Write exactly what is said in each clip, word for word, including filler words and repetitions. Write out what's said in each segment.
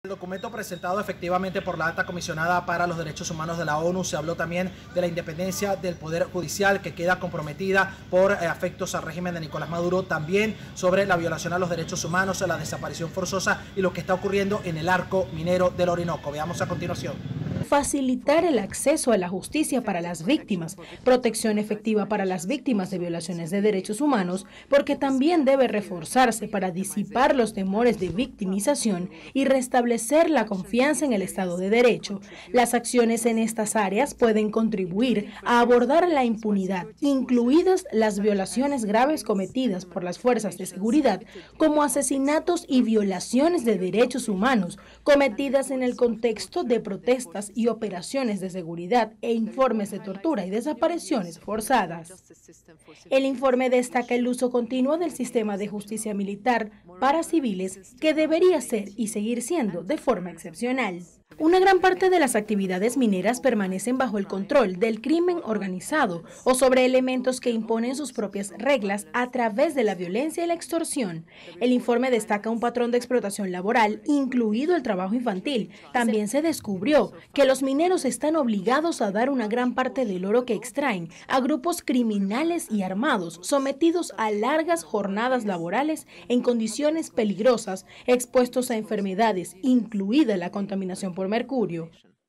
El documento presentado efectivamente por la Alta Comisionada para los Derechos Humanos de la ONU se habló también de la independencia del Poder Judicial, que queda comprometida por eh, afectos al régimen de Nicolás Maduro, también sobre la violación a los derechos humanos, la desaparición forzosa y lo que está ocurriendo en el arco minero del Orinoco. Veamos a continuación. Facilitar el acceso a la justicia para las víctimas, protección efectiva para las víctimas de violaciones de derechos humanos, porque también debe reforzarse para disipar los temores de victimización y restablecer la confianza en el Estado de Derecho. Las acciones en estas áreas pueden contribuir a abordar la impunidad, incluidas las violaciones graves cometidas por las fuerzas de seguridad, como asesinatos y violaciones de derechos humanos cometidas en el contexto de protestas y operaciones de seguridad e informes de tortura y desapariciones forzadas. El informe destaca el uso continuo del sistema de justicia militar para civiles, que debería ser y seguir siendo de forma excepcional. Una gran parte de las actividades mineras permanecen bajo el control del crimen organizado o sobre elementos que imponen sus propias reglas a través de la violencia y la extorsión. El informe destaca un patrón de explotación laboral, incluido el trabajo infantil. También se descubrió que los mineros están obligados a dar una gran parte del oro que extraen a grupos criminales y armados, sometidos a largas jornadas laborales en condiciones peligrosas, expuestos a enfermedades, incluida la contaminación por mercurio.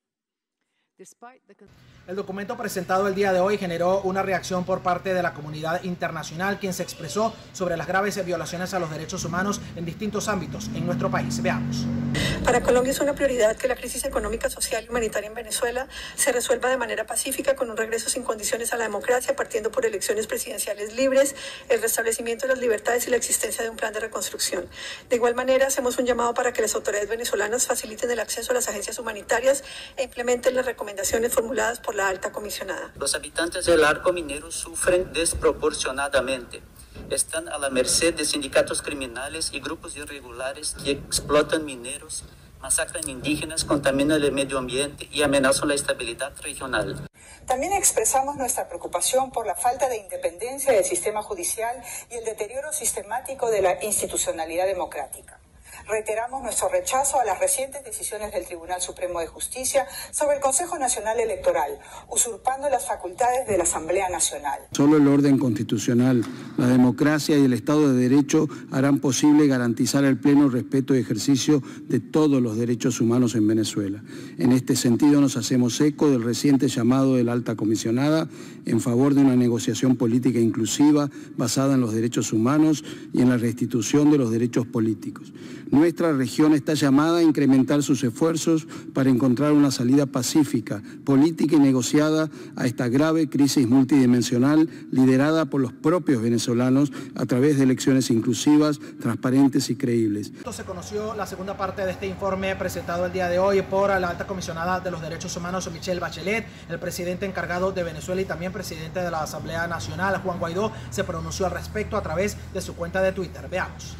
El documento presentado el día de hoy generó una reacción por parte de la comunidad internacional, quien se expresó sobre las graves violaciones a los derechos humanos en distintos ámbitos en nuestro país. Veamos. Para Colombia es una prioridad que la crisis económica, social y humanitaria en Venezuela se resuelva de manera pacífica, con un regreso sin condiciones a la democracia, partiendo por elecciones presidenciales libres, el restablecimiento de las libertades y la existencia de un plan de reconstrucción. De igual manera, hacemos un llamado para que las autoridades venezolanas faciliten el acceso a las agencias humanitarias e implementen las recomendaciones formuladas por la Alta Comisionada. Los habitantes del arco minero sufren desproporcionadamente. Están a la merced de sindicatos criminales y grupos irregulares que explotan mineros, masacran indígenas, contaminan el medio ambiente y amenazan la estabilidad regional. También expresamos nuestra preocupación por la falta de independencia del sistema judicial y el deterioro sistemático de la institucionalidad democrática. Reiteramos nuestro rechazo a las recientes decisiones del Tribunal Supremo de Justicia sobre el Consejo Nacional Electoral, usurpando las facultades de la Asamblea Nacional. Solo el orden constitucional, la democracia y el Estado de Derecho harán posible garantizar el pleno respeto y ejercicio de todos los derechos humanos en Venezuela. En este sentido, nos hacemos eco del reciente llamado de la Alta Comisionada en favor de una negociación política inclusiva basada en los derechos humanos y en la restitución de los derechos políticos. Nuestra región está llamada a incrementar sus esfuerzos para encontrar una salida pacífica, política y negociada a esta grave crisis multidimensional liderada por los propios venezolanos a través de elecciones inclusivas, transparentes y creíbles. Se conoció la segunda parte de este informe presentado el día de hoy por la Alta Comisionada de los Derechos Humanos, Michelle Bachelet. El presidente encargado de Venezuela y también presidente de la Asamblea Nacional, Juan Guaidó, se pronunció al respecto a través de su cuenta de Twitter. Veamos.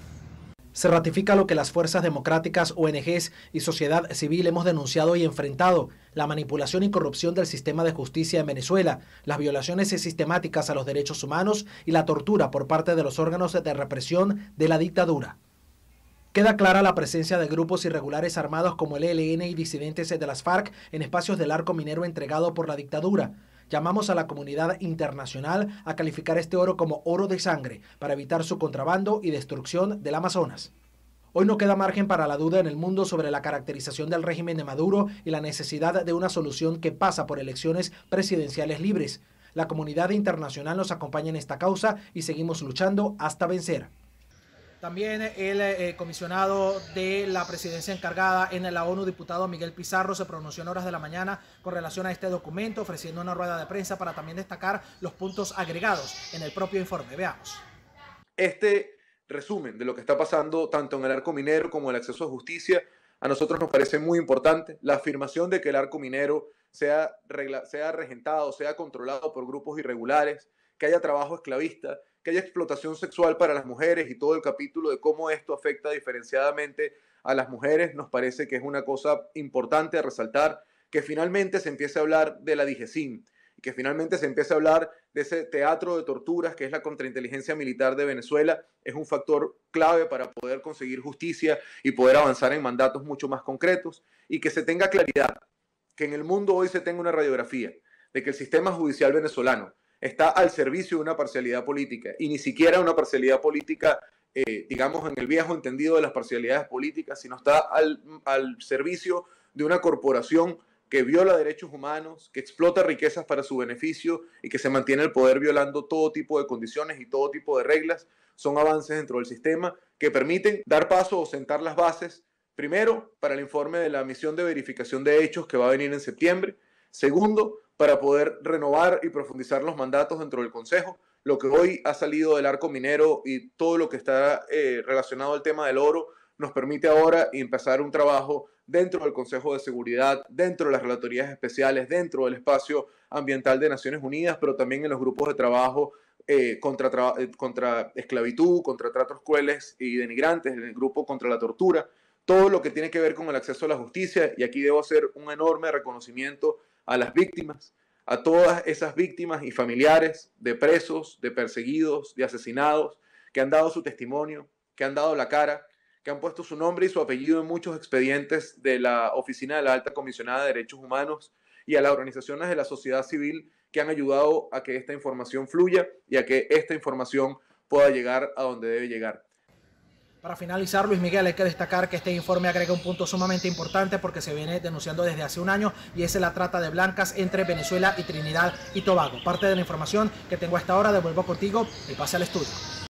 Se ratifica lo que las fuerzas democráticas, O N Ges y sociedad civil hemos denunciado y enfrentado: la manipulación y corrupción del sistema de justicia en Venezuela, las violaciones sistemáticas a los derechos humanos y la tortura por parte de los órganos de represión de la dictadura. Queda clara la presencia de grupos irregulares armados como el E L N y disidentes de las FARC en espacios del arco minero entregado por la dictadura. Llamamos a la comunidad internacional a calificar este oro como oro de sangre para evitar su contrabando y destrucción del Amazonas. Hoy no queda margen para la duda en el mundo sobre la caracterización del régimen de Maduro y la necesidad de una solución que pasa por elecciones presidenciales libres. La comunidad internacional nos acompaña en esta causa y seguimos luchando hasta vencer. También el eh, comisionado de la presidencia encargada en la ONU, diputado Miguel Pizarro, se pronunció en horas de la mañana con relación a este documento, ofreciendo una rueda de prensa para también destacar los puntos agregados en el propio informe. Veamos. Este resumen de lo que está pasando tanto en el arco minero como el acceso a justicia, a nosotros nos parece muy importante. La afirmación de que el arco minero sea, regla, sea regentado, sea controlado por grupos irregulares, que haya trabajo esclavista, que haya explotación sexual para las mujeres y todo el capítulo de cómo esto afecta diferenciadamente a las mujeres, nos parece que es una cosa importante a resaltar, que finalmente se empiece a hablar de la DIGESIN y que finalmente se empiece a hablar de ese teatro de torturas que es la contrainteligencia militar de Venezuela, es un factor clave para poder conseguir justicia y poder avanzar en mandatos mucho más concretos, y que se tenga claridad, que en el mundo hoy se tenga una radiografía de que el sistema judicial venezolano está al servicio de una parcialidad política, y ni siquiera una parcialidad política, eh, digamos, en el viejo entendido de las parcialidades políticas, sino está al, al servicio de una corporación que viola derechos humanos, que explota riquezas para su beneficio y que se mantiene el poder violando todo tipo de condiciones y todo tipo de reglas. Son avances dentro del sistema que permiten dar paso o sentar las bases, primero, para el informe de la misión de verificación de hechos que va a venir en septiembre. Segundo, para poder renovar y profundizar los mandatos dentro del Consejo. Lo que hoy ha salido del arco minero y todo lo que está eh, relacionado al tema del oro nos permite ahora empezar un trabajo dentro del Consejo de Seguridad, dentro de las relatorías especiales, dentro del espacio ambiental de Naciones Unidas, pero también en los grupos de trabajo eh, contra, tra contra esclavitud, contra tratos crueles y denigrantes, en el grupo contra la tortura, todo lo que tiene que ver con el acceso a la justicia. Y aquí debo hacer un enorme reconocimiento a las víctimas, a todas esas víctimas y familiares de presos, de perseguidos, de asesinados, que han dado su testimonio, que han dado la cara, que han puesto su nombre y su apellido en muchos expedientes de la Oficina de la Alta Comisionada de Derechos Humanos, y a las organizaciones de la sociedad civil que han ayudado a que esta información fluya y a que esta información pueda llegar a donde debe llegar. Para finalizar, Luis Miguel, hay que destacar que este informe agrega un punto sumamente importante porque se viene denunciando desde hace un año, y es la trata de blancas entre Venezuela y Trinidad y Tobago. Parte de la información que tengo hasta ahora, devuelvo contigo y pase al estudio.